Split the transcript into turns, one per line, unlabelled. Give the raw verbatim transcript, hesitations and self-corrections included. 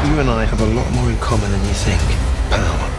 You and I have a lot more in common than you think. Power.